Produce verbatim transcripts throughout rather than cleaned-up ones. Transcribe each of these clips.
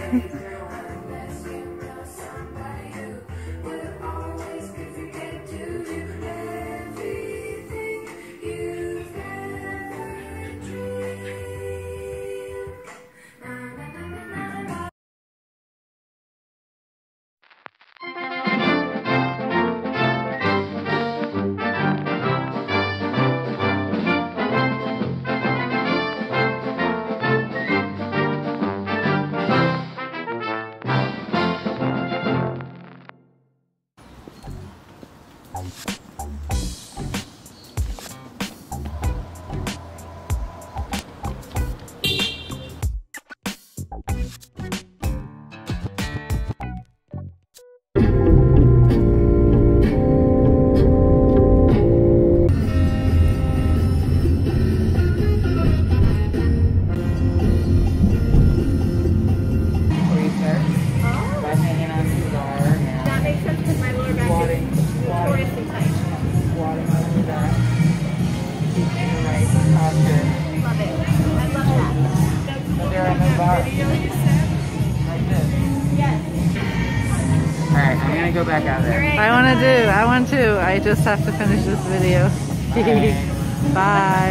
Alright, I'm gonna go back out there. I want to do, I want to. I just have to finish this video. Bye.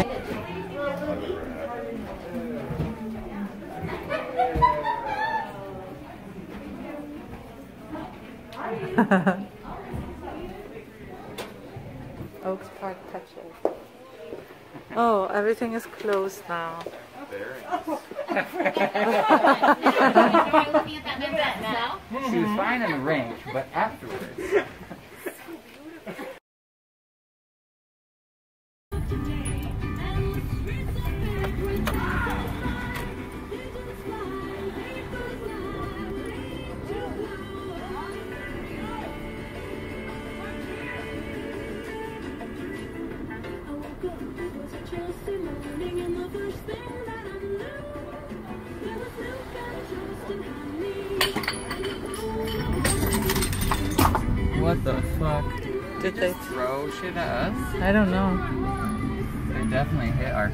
Oaks Park touches. Oh, everything is closed now. She was fine in the rink, but afterwards. What the fuck? Did they throw shit at us? I don't know. They definitely hit our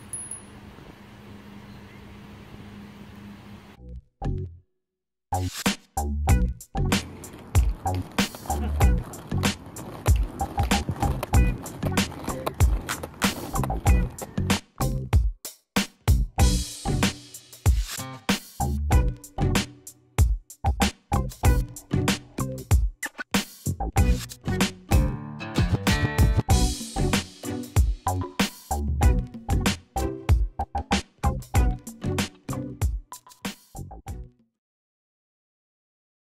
car.